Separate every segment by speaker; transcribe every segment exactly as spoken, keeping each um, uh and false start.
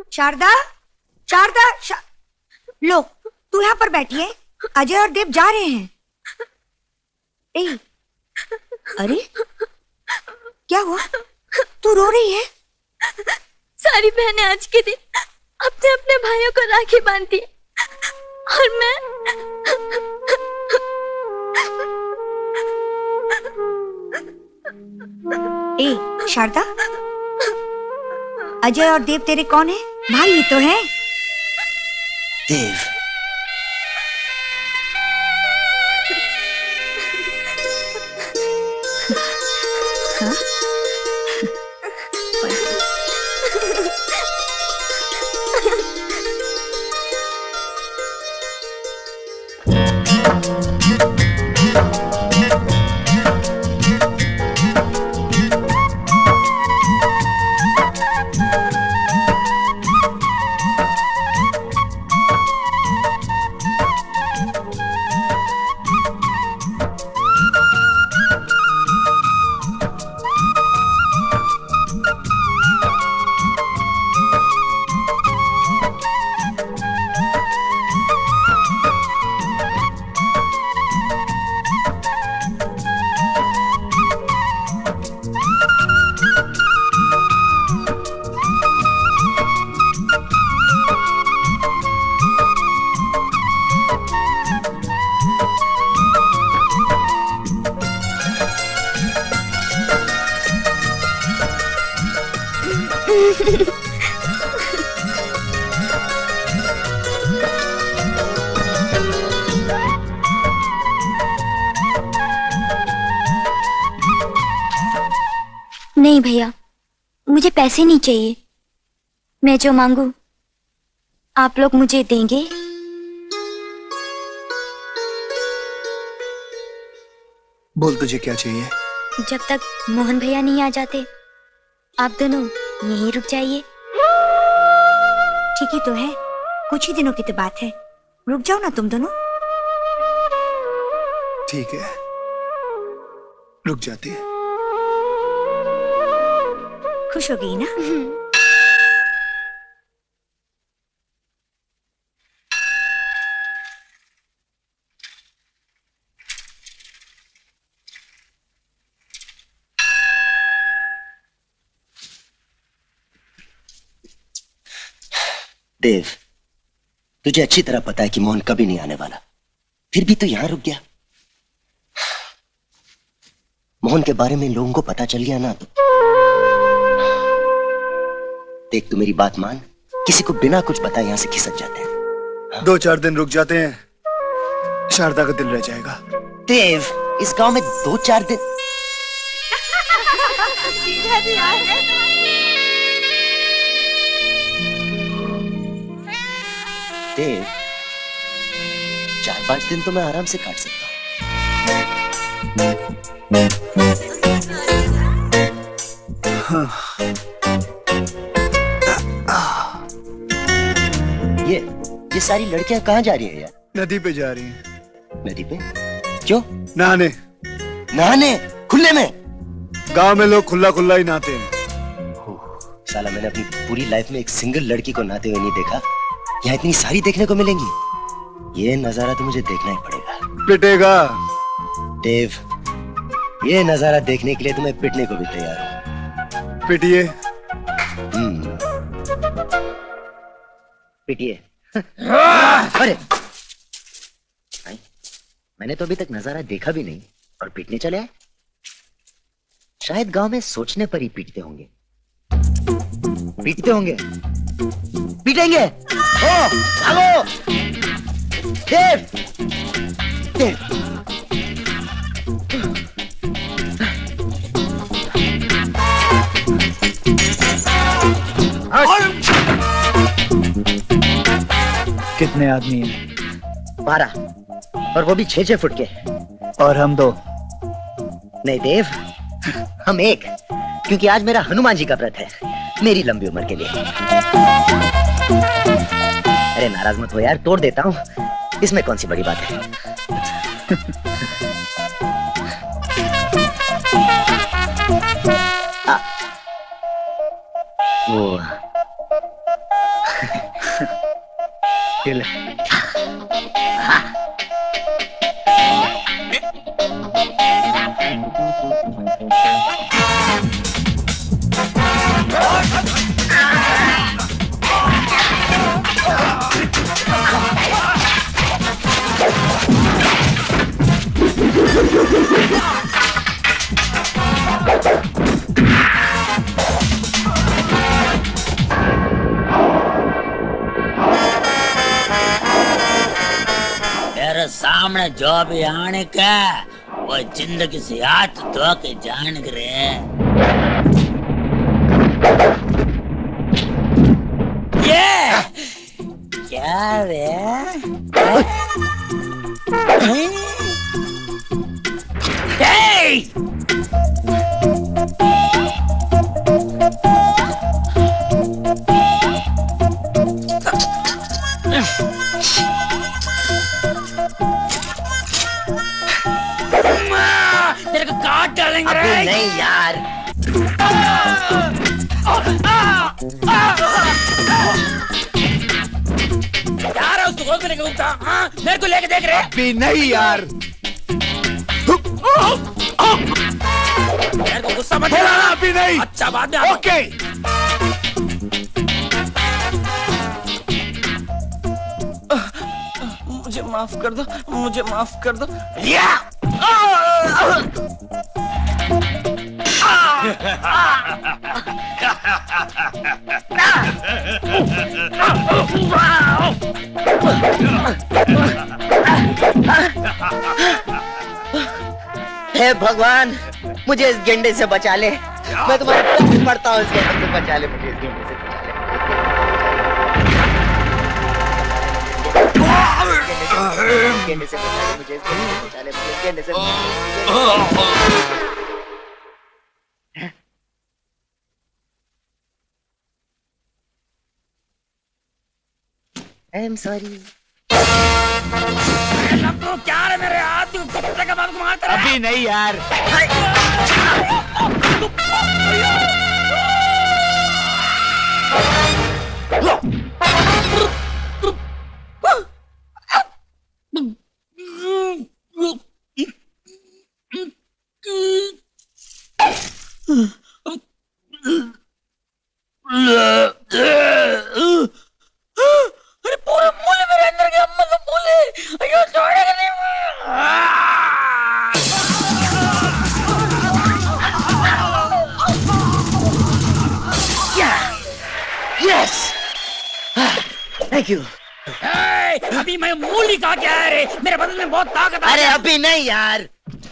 Speaker 1: शारदा, शारदा, शा... लो तू यहाँ पर बैठी है, अजय और देव जा रहे हैं। ए, अरे क्या हुआ, तू रो रही है?
Speaker 2: सारी बहनें आज के दिन अपने अपने भाइयों को राखी बांधती है और मैं
Speaker 1: ए शारदा, अजय और देव तेरे कौन है? भाई ही तो हैं।
Speaker 3: देव,
Speaker 1: हाँ?
Speaker 2: नहीं भैया, मुझे पैसे नहीं चाहिए। मैं जो मांगू आप लोग मुझे देंगे?
Speaker 4: बोल तुझे क्या चाहिए?
Speaker 2: जब तक मोहन भैया नहीं आ जाते आप दोनों यहीं रुक जाइए।
Speaker 1: ठीक ही तो है, कुछ ही दिनों की तो बात है, रुक जाओ ना तुम दोनों।
Speaker 4: ठीक है, रुक जाती है।
Speaker 1: खुश हो गई ना?
Speaker 3: देव, तुझे अच्छी तरह पता है कि मोहन कभी नहीं आने वाला, फिर भी तू यहां रुक गया। मोहन के बारे में लोगों को पता चल गया ना तो देख, तू मेरी बात मान, किसी को बिना कुछ बताए यहां से खिसक जाते हैं। हाँ? दो चार दिन रुक जाते हैं, शारदा का दिल रह जाएगा। देव, इस गांव में दो चार दिन देव, चार पांच दिन तो मैं आराम से काट सकता हूँ। हाँ। ये ये सारी लड़कियां कहाँ जा रही है यार?
Speaker 4: नदी पे जा रही हैं।
Speaker 3: नदी पे? क्यों?
Speaker 4: नहाने।
Speaker 3: नहाने? खुले में?
Speaker 4: गांव में लोग खुला खुला ही नहाते हैं।
Speaker 3: साला, मैंने अपनी पूरी लाइफ में एक सिंगल लड़की को नहाते हुए नहीं देखा, यहाँ इतनी सारी देखने को मिलेंगी। ये नजारा तो मुझे देखना ही पड़ेगा।
Speaker 4: पिटेगा
Speaker 3: देव, ये नजारा देखने के लिए तो मैं पिटने को भी तैयार हूँ।
Speaker 4: पिटिए।
Speaker 3: हम्म, पिटिए। अरे मैंने तो अभी तक नजारा देखा भी नहीं और पिटने चले आए। शायद गांव में सोचने पर ही पीटते होंगे। पीटते होंगे, पीटेंगे। ओ, भागो! देव, देव,
Speaker 4: कितने आदमी हैं?
Speaker 3: बारह, और वो भी छह छह फुट के।
Speaker 4: और हम दो?
Speaker 3: नहीं देव, हम एक, क्योंकि आज मेरा हनुमान जी का व्रत है, मेरी लंबी उम्र के लिए। अरे नाराज मत हो यार, तोड़ देता हूँ, इसमें कौन सी बड़ी बात है। आ, वो
Speaker 4: ये ले।
Speaker 5: तेरे सामने जो भी आने का वो जिंदगी से हाथ धो के जान करे। ये क्या रे? Hey! तेरे को काट डालेंगे रे।
Speaker 3: अभी नहीं यार।
Speaker 5: यार उसको गोद में लेके घूमता, हाँ? मेरे को लेके देख रहे?
Speaker 4: अभी नहीं यार।
Speaker 5: मेरे को गुस्सा मत
Speaker 4: बोला
Speaker 5: दिलाना।
Speaker 4: अभी नहीं।
Speaker 5: अच्छा बाद में।
Speaker 4: ओके।
Speaker 6: मुझे माफ कर दो, मुझे माफ कर दो।
Speaker 5: या!
Speaker 3: हे भगवान, मुझे इस गेंडे से बचा ले। मैं तुम्हारे पैर पड़ता हूँ, इस गेंडे से बचा ले मुझे, इस गेंडे से बचा ले। गेंडे से बचा ले मुझे, इस गेंडे से बचा ले मुझे, इस गेंडे से आई एम सॉरी।
Speaker 5: क्या रे मेरे हाथ कुत्ते का बाल को मारता है?
Speaker 4: अभी नहीं यार।
Speaker 5: अरे पूरे मूले मेरे अंदर के अम्मा तो मूले, अयो छोड़ेगा नहीं।
Speaker 3: Yes, thank you.
Speaker 5: अभी मैं मूली खा के आया रे, मेरे बदन में बहुत ताकत है।
Speaker 3: अरे अभी नहीं यार।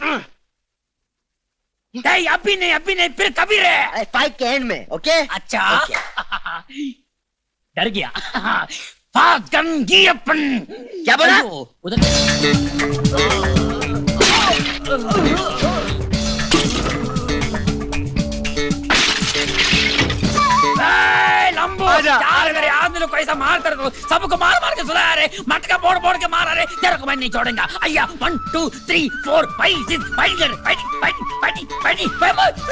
Speaker 5: नहीं अभी नहीं, अभी नहीं, फिर कभी रे।
Speaker 3: फाइट के एंड में, ओके?
Speaker 5: अच्छा डर गया। फागन की अपन
Speaker 3: क्या बोला?
Speaker 5: उधर लंबो यार मेरे आदमी लोग कैसा मार कर दो, सबको मार मार के सुना रे, मटका फोड़ फोड़ के मारा रे। तेरे को मैं नहीं छोड़ूंगा। अय्या one two three four five six five five five five five five.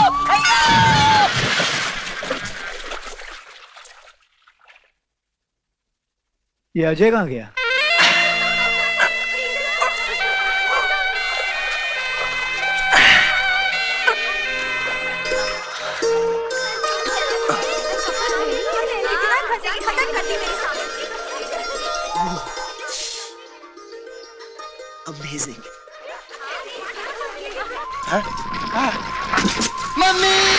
Speaker 4: ये अजय कहाँ गया?
Speaker 3: Amazing. हाँ? हाँ? मम्मी!